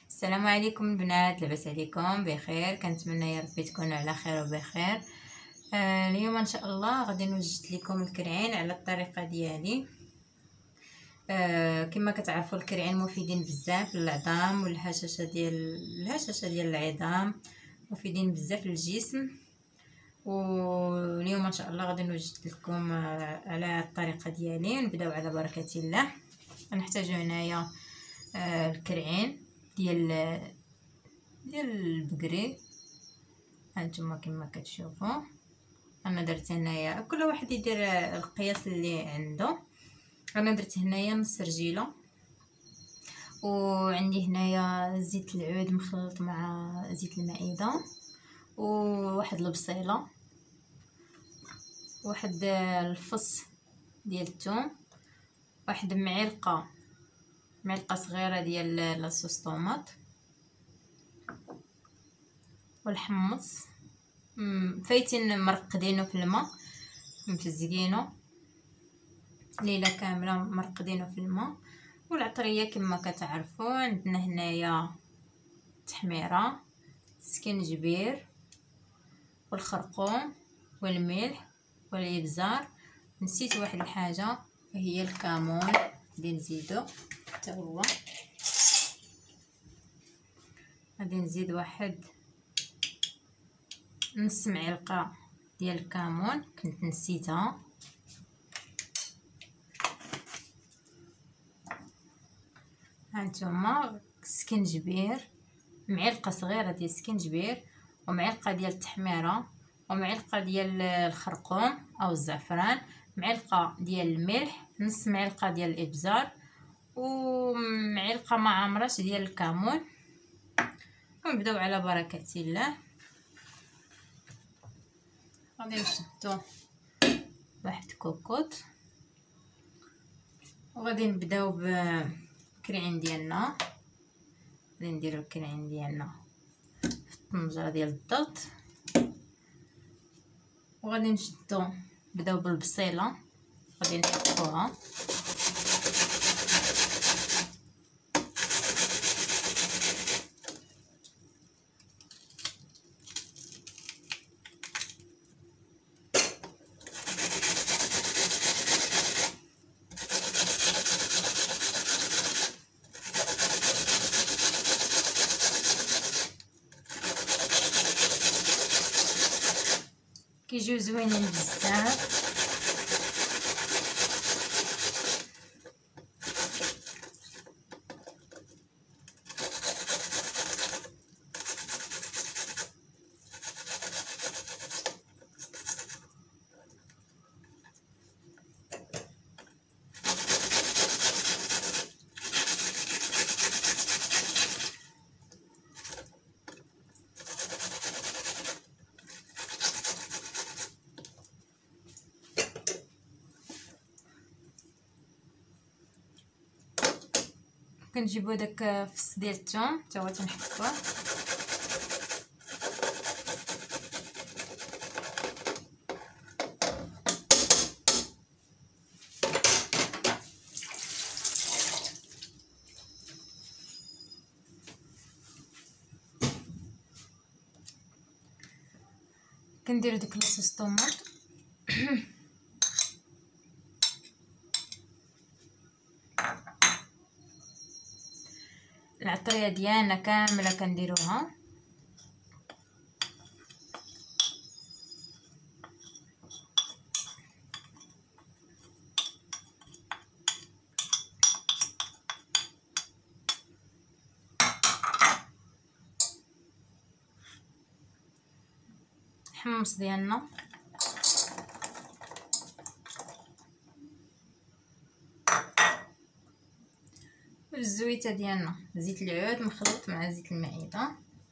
السلام عليكم البنات، لاباس عليكم؟ بخير، كنتمنى يا ربي تكونوا على خير وبخير. اليوم ان شاء الله غادي نوجد لكم الكرعين على الطريقه ديالي. كما كتعرفوا الكرعين مفيدين بزاف للعظام والهشاشه ديال العظام، مفيدين بزاف للجسم. واليوم ان شاء الله غادي نوجد لكم على الطريقه ديالي. نبداو على بركه الله. غنحتاجو هنايا الكرعين ديال البقري، هانتوما كما كتشوفوا. انا درت هنايا، كل واحد يدير القياس اللي عنده. انا درت هنايا نص رجيله، وعندي هنايا زيت العود مخلط مع زيت المائده، وواحد البصيله، واحد الفص ديال الثوم، واحد معلقه صغيره ديال لاصوص طوماط، والحمص فايتين مرقدينه في الماء، مفزقينه ليله كامله مرقدينه في الماء. والعطريه كما كتعرفوا عندنا هنايا تحميره، سكنجبير، والخرقوم، والملح، والابزار. نسيت واحد الحاجه هي الكمون، غادي نزيدو حتى هو. غادي نزيد واحد نص معلقه ديال الكمون، كنت نسيتها. هانتوما سكنجبير، معلقه صغيره ديال السكنجبير، ومعلقه ديال التحميره، ومعلقه ديال الخرقوم او الزعفران، معلقه ديال الملح، نص معلقه ديال الابزار، ومعلقه ما عمرش ديال الكمون. ونبداو على بركه الله. غادي نشدو واحد كوكوط، وغادي نبداو بالكرعين ديالنا. غادي نديرو الكرعين ديالنا في الطنجره ديال الضغط، وغادي نبداو بالبصيله، غادي نحطوها. كيجيو زوينين بزاف. كنجيبو داك فص ديال الثوم حتى هو تنحطوه. كنديرو ديك لاصوص طوماط العطريه ديالنا كامله كنديروها. الحمص ديالنا، الزويته ديالنا، زيت العود مخلط مع زيت المائده.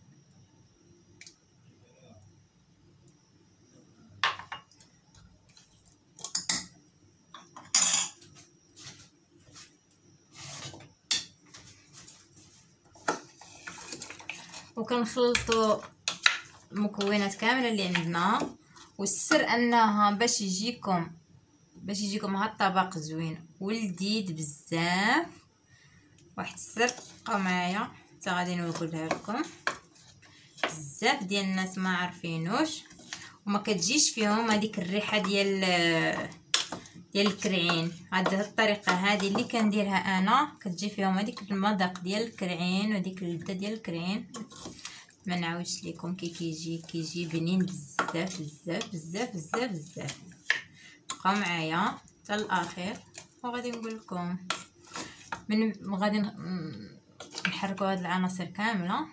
وكنخلطوا المكونات كامله اللي عندنا. والسر انها باش يجيكم هاد الطبق زوين ولذيذ بزاف. واحد السر، بقاو معايا. حتى غادي نقولها لكم. بزاف ديال الناس ما عارفينوش وما كتجيش فيهم هذيك الريحه ديال الكرعين. هذه الطريقه هذه اللي كنديرها انا كتجي فيهم هذيك المذاق ديال الكرعين وديك اللذه ديال الكرعين. ما نعاودش لكم كيجي بنين بزاف بزاف بزاف بزاف بزاف. بقاو معايا حتى الاخير وغادي نقول لكم من غادي نحركوا هاد العناصر كامله.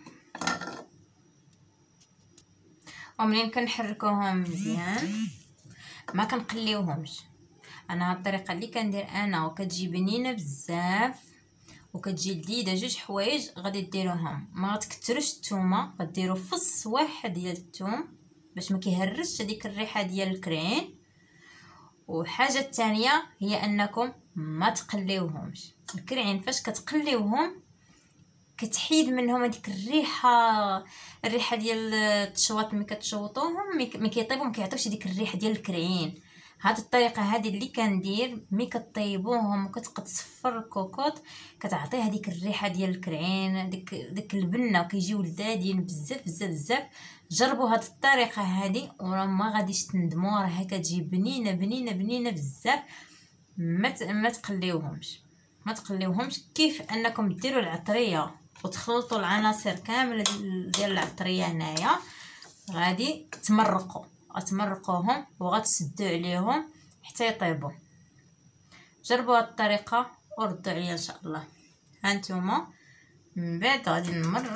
ومنين كنحركوهم مزيان ما كنقليوهمش. انا هاد الطريقه اللي كندير انا وكتجي بنينه بزاف وكتجي لذيذه. جوج حوايج غادي ديروهم، ما غتكثروش الثومه، غديروا فص واحد ديال الثوم باش ما كيهرش هذيك الريحه ديال الكرعين. وحاجه الثانيه هي انكم ما تقليوهمش. الكرعين فاش كتقليوهم كتحيد منهم هذيك الريحه ديال التشواط. ملي كتشوطوهم ملي كيطيبوا ما كيعطيوش هذيك الريحه ديال الكرعين. هاد الطريقه هذه اللي كندير ملي كطيبوهم وكتصفر الكوكوط كتعطي هذيك الريحه ديال الكرعين ديك البنه وكيجيو لذاذين بزاف بزاف بزاف. جربوا هاد الطريقه هذه وراه ما غاديش تندموا، راه كتجي بنينه بنينه بنينه بزاف. ما تقليوهمش كيف انكم ديروا العطريه وتخلطوا العناصر كامله ديال العطريه. هنايا غادي تمرقوهم وغتسدوا عليهم حتى يطيبوا. جربوا هاد الطريقه وردوا عليا ان شاء الله. هانتوما من بعد غادي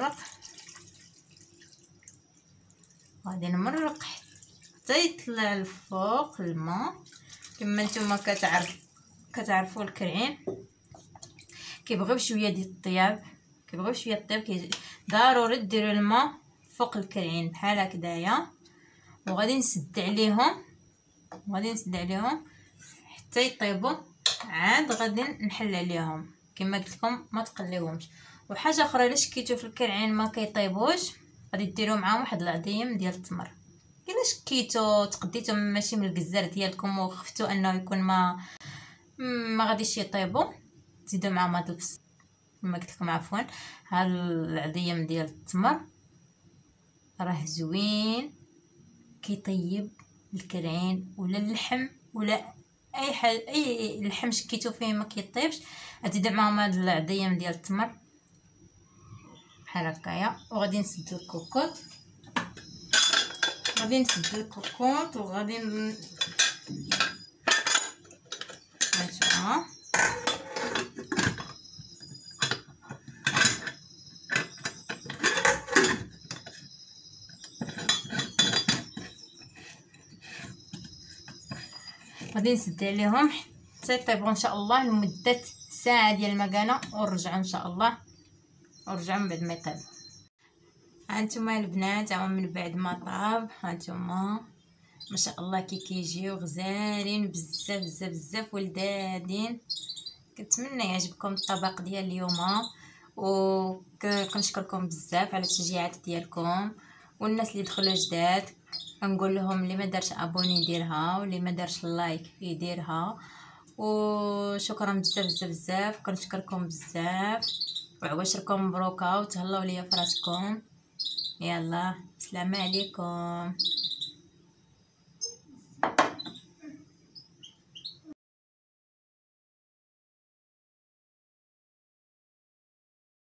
نمرق حتى يطلع الفوق الماء. كما نتوما كتعرفوا الكرعين كيبغيو شويه ديال الطياب، ضروري ديروا الماء فوق الكرعين بحال هكذايا. وغادي نسد عليهم حتى يطيبوا. عاد غادي نحل عليهم كما قلت لكم ما تقليوهمش. وحاجه اخرى الا شكيتو في الكرعين ما كيطيبوش غادي ديروا معاهم واحد العظيم ديال التمر. الا شكيتو تقديتو ماشي من الكزار ديالكم وخفتو انه يكون ما غاديش يطيبوا تزيدوا معاهم هذا الفص كما قلت لكم. عفوا هذا العظيم ديال التمر راه زوين كيطيب الكرعين ولا اللحم ولا اي حاجه. اي لحم شكيتو فيه ما كيطيبش غادي معاهم هذا العظيم ديال التمر بحال هكايا. وغادي نسدو الكوكوط وغادي نشوفها. غادي نسد عليهم حتى يطيبوا ان شاء الله لمده ساعه ديال المكانه ونرجعوا ان شاء الله من بعد ما يطيب. هانتوما البنات من بعد ما طاب هانتوما ما شاء الله كيجيو غزالين بزاف بزاف بزاف ولذاذين. كنتمنى يعجبكم الطبق ديال اليوم وكنشكركم بزاف على التشجيعات ديالكم. والناس اللي دخلوا جداد نقول لهم اللي ما دارش ابوني يديرها واللي ما دارش لايك يديرها. وشكرا بزاف بزاف بزاف كنشكركم بزاف وعواشركم مبروكه وتهلاو ليا فراسكم. يلا السلام عليكم.